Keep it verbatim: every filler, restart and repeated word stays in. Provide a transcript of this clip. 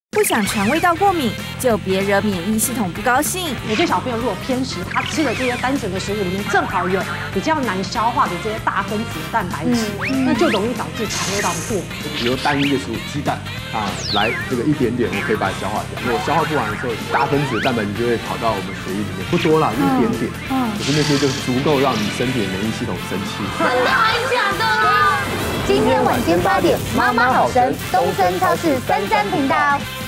不想肠胃道过敏，就别惹免疫系统不高兴。 有些小朋友如果偏食，他吃的这些单纯的食物里面正好有比较难消化的这些大分子的蛋白质，嗯、那就容易导致肠胃道的过敏。 由单一的食物鸡蛋啊来这个一点点，我可以把它消化掉。如果消化不完的时候，大分子的蛋白质就会跑到我们血液里面，不多啦，一点点。嗯，可是那些就足够让你身体的免疫系统生气。 真的还假的？今天晚间八点，妈妈好神，东森超市三三频道。